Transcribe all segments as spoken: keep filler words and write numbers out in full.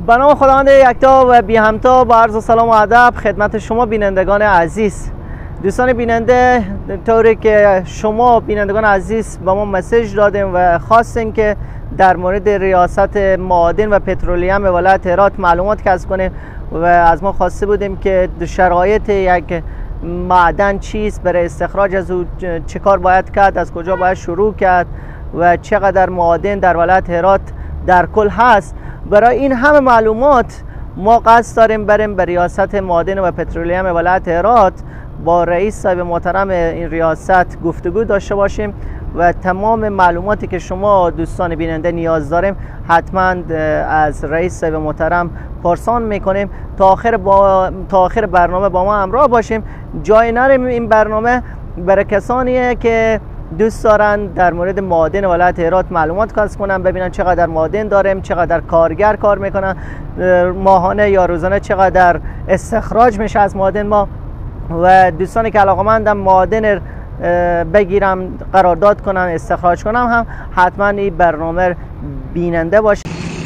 به نام خداوند یکتا و بی همتا با عرض سلام و ادب خدمت شما بینندگان عزیز. دوستان بیننده، طوری که شما بینندگان عزیز با ما مسیج دادیم و خواستین که در مورد ریاست معادن و پترولیم ولایت هرات معلومات کسب کنیم و از ما خواسته بودیم که شرایط یک معدن چیست، برای استخراج از او چه کار باید کرد، از کجا باید شروع کرد و چقدر معادن در ولایت هرات در کل هست. برای این همه معلومات ما قصد داریم بریم به ریاست معادن و پترولیم ولایت هرات با رئیس صاحب محترم این ریاست گفتگو داشته باشیم و تمام معلوماتی که شما دوستان بیننده نیاز داریم حتما از رئیس صاحب محترم پرسان میکنیم. تا آخر با تا آخر برنامه با ما همراه باشیم. جای نریم. این برنامه برای کسانیه که دوست دارن در مورد معادن ولایت هرات معلومات کسب کنن، ببینن چقدر معادن داریم، چقدر کارگر کار میکنن، ماهانه یا روزانه چقدر استخراج میشه از معادن ما، و دوستانی که علاقه‌مندن معادن بگیرم، قرارداد کنن، استخراج کنم، هم حتما این برنامه بیننده باشه.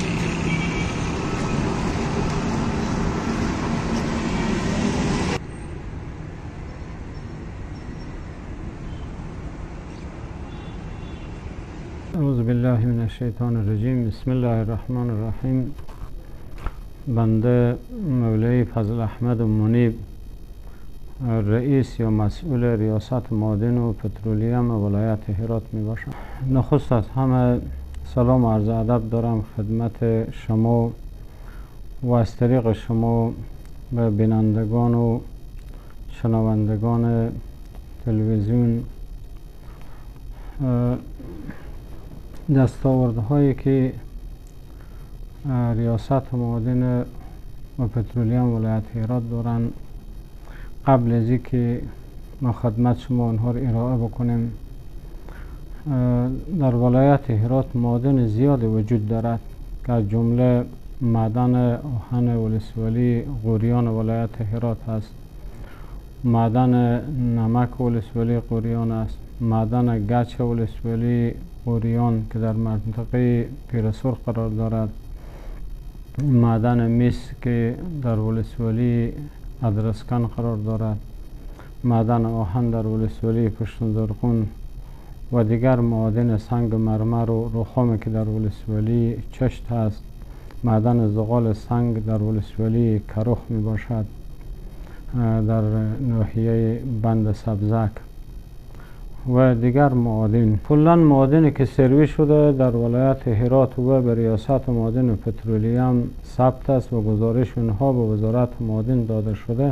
اعوذ بالله من الشیطان الرجیم. بسم الله الرحمن الرحیم. بنده مولوی فضل احمد منیب، رئیس یا مسئول ریاست معادن و پترولیم ولایت هرات می باشم. نخست از همه سلام و عرض ادب دارم خدمت شما و از طریق شما به بینندگان و شنوندگان تلویزیون. دستاوردهایی که ریاست معادن و پترولیم ولایت هرات دارن، قبل از اینکه ما خدمت شما آنها را ارائه بکنیم، در ولایت هرات معادن زیاد وجود دارد که از جمله معدن آهن ولسوالی غوریان ولایت هرات است، معدن نمک ولسوالی غوریان است، معدن گچ ولسوالی غوریان که در منطقه پیرسرخ قرار دارد، معدن مس که در ولسوالی ادرسکن قرار دارد، معدن آهن در ولسوالی پشتون زرغون و دیگر معادن سنگ مرمر و رخام که در ولسوالی چشت است، معدن زغال سنگ در ولسوالی کرخ می باشد در ناحیه بند سبزک و دیگر معادن. کلا معادنی که سروی شده در ولایت هرات و به ریاست معادن و پترولیم ثبت است و گزارش اونها به وزارت معادن داده شده،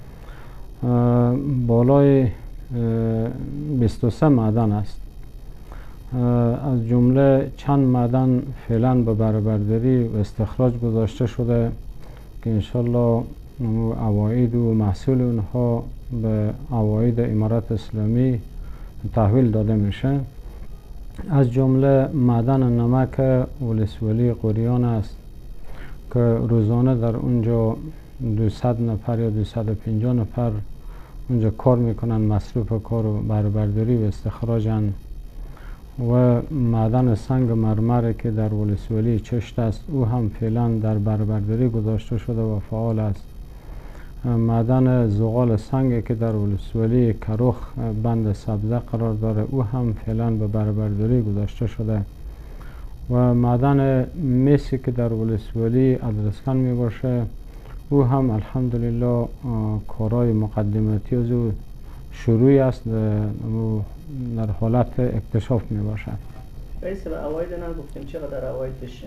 بالای بیست و سه معدن است. از جمله چند معدن فعلا به بهره‌برداری و استخراج گذاشته شده که انشالله عواید و محصول اونها به عواید امارت اسلامی تحویل داده میشه. از جمله معدن نمک ولسوالی غوریان است که روزانه در اونجا دویست نفر یا دویست و پنجاه نفر اونجا کار میکنن، مصروف کار و بهره‌برداری و استخراجن. و معدن سنگ مرمر که در ولسوالی چشت است، او هم فعلا در بهره‌برداری گذاشته شده و فعال است. معدن زغال سنگ که در ولسوالی کرخ بند سبزه قرار داره، او هم فعلا به بهره‌برداری گذاشته شده. و معدن مسی که در ولسوالی ادرسکن می باشه، او هم الحمدلله کارهای مقدماتی از او شروعی است، در حالت اکتشاف می باشد. رئیس به عواید نگفتیم، چقدر عواید داشتیم؟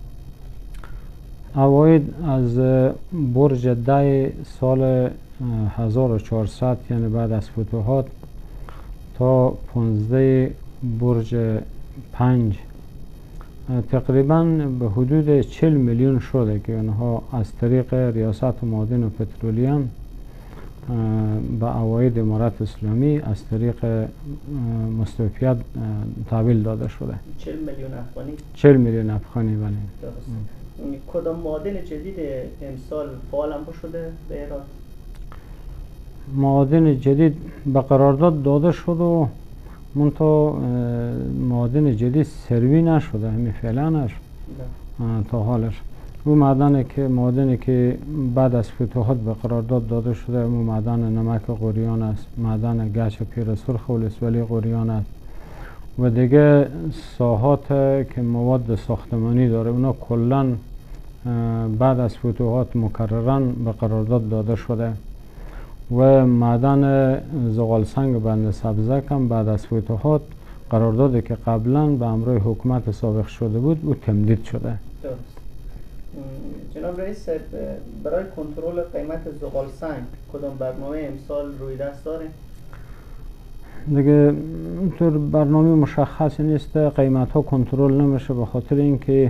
عواید از برج ده سال هزار و چهارصد یعنی بعد از فتوحات تا پانزده برج پنج تقریبا به حدود چهل میلیون شده که آنها از طریق ریاست معادن و پترولیم به عواید امارت اسلامی از طریق مستوفیت تحویل داده شده. چهل میلیون افغانی؟ چهل میلیون افغانی. بله. درست. کدام معادن جدید امسال فعال هم شده به هرات؟ معادن جدید به قرارداد داده شد و منتها معادن جدید سروی نشده، همین فعلا تا حالش. او معدنی که معدنی که بعد از فتوحات به قرارداد داده شده، او معدن نمک غوریان است، معدن گچ پیر سرخ ولسوالی غوریان است و دیگه ساحات که مواد ساختمانی داره، اونا کلا بعد از فتوحات مکررن به قرارداد داده شده و معدن زغال سنگ بند سبزک هم بعد از فتوحات قراردادی که قبلا به امروی حکومت سابق شده بود او تمدید شده. درست. جناب رئیس، برای کنترل قیمت زغال سنگ کدام برنامه امسال روی دست داره؟ دیگه طور برنامه مشخصی نیست، قیمت ها کنترل نمیشه به خاطر اینکه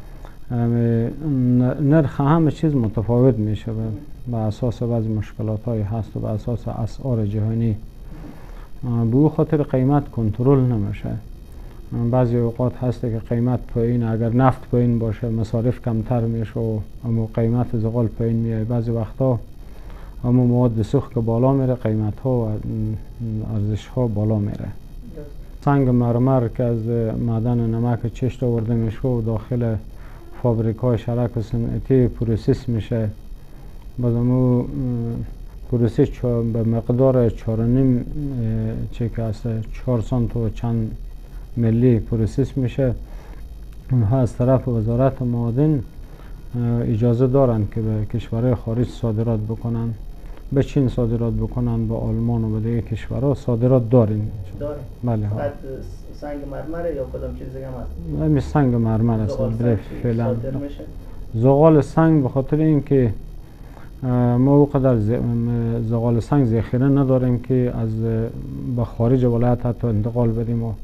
نرخ همه چیز متفاوت میشه به اساس بعضی مشکلات های هست و به اساس اسعار جهانی، به او خاطر قیمت کنترل نمیشه. بعضی اوقات هست که قیمت پایین، اگر نفت پایین باشه مصارف کمتر میشه و اما قیمت زغال پایین میاد. بعضی وقتا اما مواد سوخت که بالا میره قیمت ها و ارزش ها بالا میره. سنگ مرمر که از معدن نمک چشت آورده میشه و داخل فابریکای شرک و صنعتی پروسس میشه، باز امو پروسس به مقدار چهار و نیم چه که هست چهار سانت و چند ملی پروسس میشه. اونها از طرف وزارت معادن اجازه دارن که به کشورهای خارج صادرات بکنن، به چین صادرات بکنن، به آلمان و به دیگه کشورها صادرات داریم. داره؟ بله ها. بعد سنگ مرمر یا کدام چیز دیگه هم هست؟ همین سنگ مرمر است. فعلا زغال سنگ به خاطر اینکه ما اوقدر زغال سنگ ذخیره نداریم که از به خارج ولایت حتی انتقال بدیم و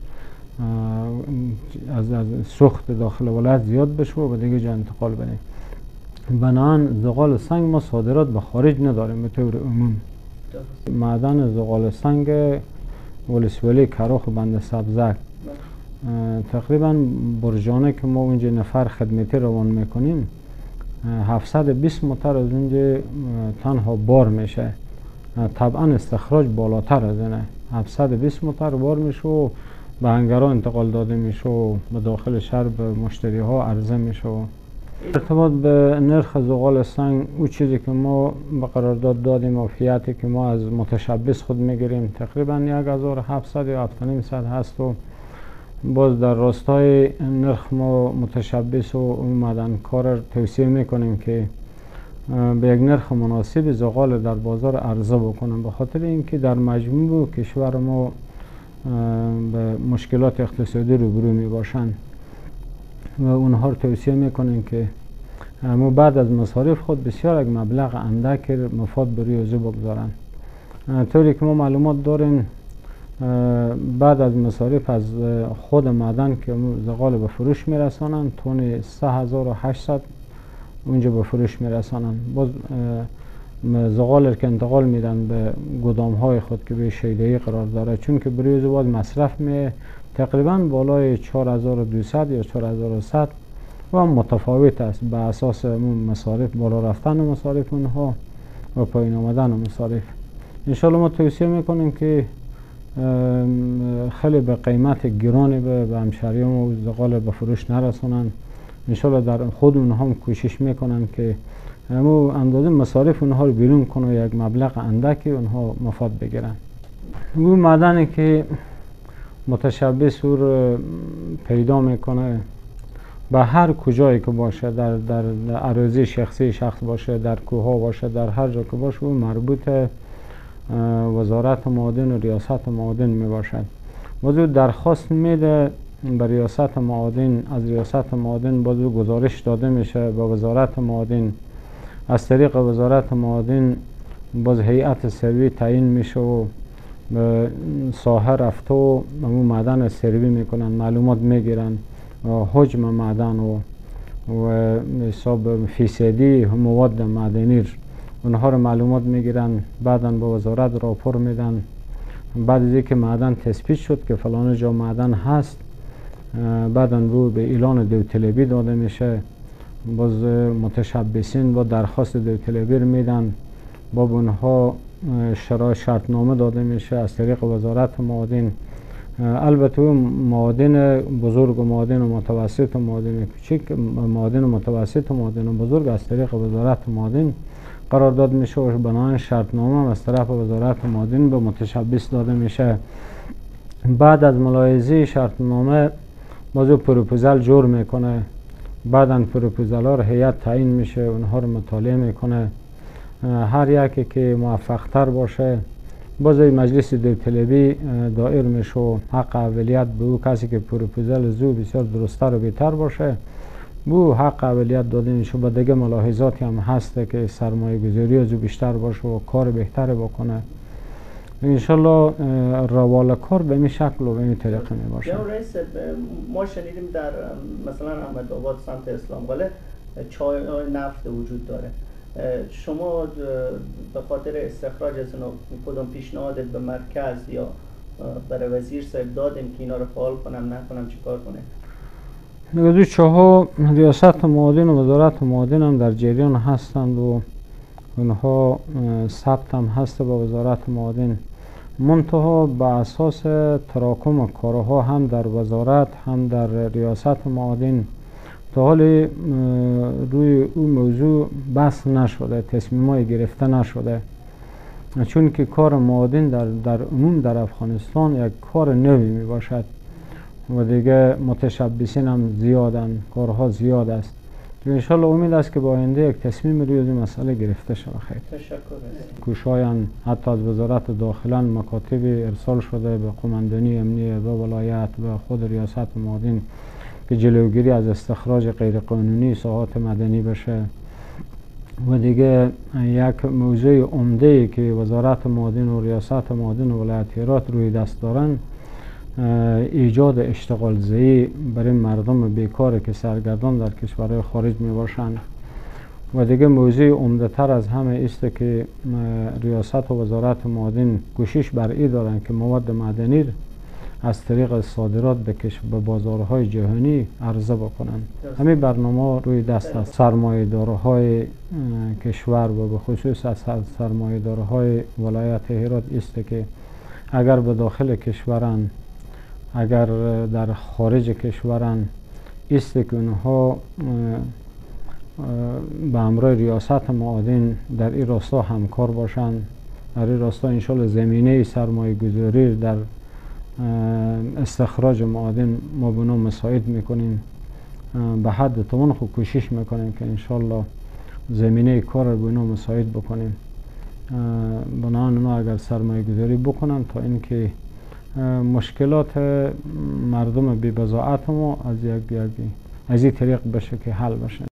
از از سوخت داخل ولایت زیاد بشه و به دیگه جا انتقال بدیم. بنابراین زغال سنگ ما صادرات به خارج نداریم به طور عموم. معدن زغال سنگ ولسوالی کراخ بند سبزک تقریبا برجانه که ما اونجا نفر خدمتی روان میکنیم هفتصد و بیست متر از اونجا تنها بار میشه. طبعا استخراج بالاتر از اینه، هفتصد و بیست متر بار میشه و به هنگرها انتقال داده میشه و به داخل شهر به مشتری ها عرضه میشه. ارتباط به نرخ زغال سنگ او چیزی که ما به قرارداد دادیم و فیاتی که ما از متشبث خود میگیریم تقریبا یک هزار و هفتصد یا هفت و نیم صد هست و باز در راستای نرخ ما متشبث و اومدن کار توصیه میکنیم که به یک نرخ مناسب زغال در بازار عرضه بکنم، به خاطر اینکه در مجموع کشور ما به مشکلات اقتصادی روبرو می باشند و اونها رو توصیه میکنیم که ما بعد از مصارف خود بسیار یک مبلغ اندک مفاد بروی اوضاع بگذارن. طوری که ما معلومات داریم بعد از مصارف از خود معدن که زغال به فروش میرسانند تون سه هزار و هشتصد اونجا به فروش میرسانند. باز زغال که انتقال میدن به گودام های خود که به شیده‌ای قرار داره، چون که بروی زباد مصرف می تقریبا بالای چهار هزار و دویست یا چهار هزار و صد و متفاوت است به اساس مصارف، بالا رفتن مصارف اونها و پایین آمدن مصارف. انشالله ما توصیه میکنیم که خیلی به قیمت گرانی به همشهریان و زغال به فروش نرسونن. انشالله در خود اونها هم کوشش میکنن که همو اندازه مصارف اونها رو بیرون کنه و یک مبلغ اندکی اونها مفاد بگیرن. او معدنی که متشبث او رو پیدا میکنه به هر کجایی که باشه، در در اراضی شخصی شخص باشه، در کوه باشه، در هر جا که باشه، او مربوط وزارت معادن و ریاست معادن می باشد. موضوع درخواست میده به ریاست معادن، از ریاست معادن باز گزارش داده میشه به وزارت معادن، از طریق وزارت معادن باز هیئت سروی تعیین میشه و به ساحه رفته و همون معدن سروی میکنن، معلومات میگیرن حجم معدن و و حساب فیصدی مواد معدنی اونها رو معلومات میگیرن، بعدا به وزارت راپور میدن. بعد از اینکه معدن تثبیت شد که فلان جا معدن هست، بعدا رو به اعلان داوطلبی داده میشه. باز متشبثین با درخواست داوطلبی میدن، با اونها شرایط شرطنامه داده میشه از طریق وزارت معادن. البته معادن بزرگ و معادن متوسط و معادن کوچک، معادن متوسط و معادن بزرگ از طریق وزارت معادن قرارداد میشه و بنابراین شرطنامه از طرف وزارت معادن به متشبث داده میشه. بعد از ملاحظه شرطنامه موضوع پروپوزال جور میکنه، بعدا پروپوزال ها رو هیئت تعیین میشه، اونها رو مطالعه میکنه، هر یکی که موفق تر باشه بازی مجلس داوطلبی دایر میشه و حق اولیت به او کسی که پروپوزال زو بسیار درستتر و بهتر باشه بو حق اولیت داده میشه. و دیگه ملاحظاتی هم هست که سرمایه گذاری از او بیشتر باشه و کار بهتر بکنه. انشالله روال کار به این شکل و به این طریقه می باشه. جناب رئیس، ما شنیدیم در مثلا احمد آباد سمت اسلام قلعه چای نفت وجود داره. شما به خاطر استخراج از اونها کدام پیشنهاد به مرکز یا برای وزیر صاحب دادیم که اینا رو فعال کنم نکنم چی کار کنه؟ دو چهار ریاست معادن و وزارت معادن هم در جریان هستند و اونها ثبت هم هست با وزارت معادن، منتها به اساس تراکم کارها هم در وزارت هم در ریاست معادن تا حال روی اون موضوع بحث نشده، تصمیمای گرفته نشده، چون که کار معادن در, در عموم در افغانستان یک کار نوی می باشد و دیگه متشبثین هم زیادن، کارها زیاد است. انشالله امید است که با آینده یک تصمیم روی این مسئله گرفته شود. خیر. تشکر. کوشاین حتی از وزارت داخله مکاتب ارسال شده به قماندانی امنیه و ولایت و خود ریاست معادن که جلوگیری از استخراج غیرقانونی ساحات مدنی بشه. و دیگه یک موضوع عمده که وزارت معادن و ریاست معادن و ولایت هرات روی دست دارن ایجاد اشتغال زایی برای مردم بیکار که سرگردان در کشورهای خارج می باشند. و دیگه موضوع عمده تر از همه است که ریاست و وزارت معادن کوشش بر این دارن که مواد معدنی از طریق صادرات به به بازارهای جهانی عرضه بکنند. همین برنامه روی دست از سرمایه‌دارهای کشور و به خصوص از سرمایه‌دارهای ولایت هرات است که اگر به داخل کشورن اگر در خارج کشورن است که اونها به همراه ریاست معادن در این راستا همکار باشند. در این راستا انشالله زمینه سرمایه گذاری در استخراج معادن ما به نام مساعد میکنیم، به حد توان خود کوشش میکنیم که انشالله زمینه کار رو به نام مساعد بکنیم. بنابراین اونا اگر سرمایه گذاری بکنن تا اینکه مشکلات مردم بی بضاعت ما از یک از این طریق بشه که حل بشه.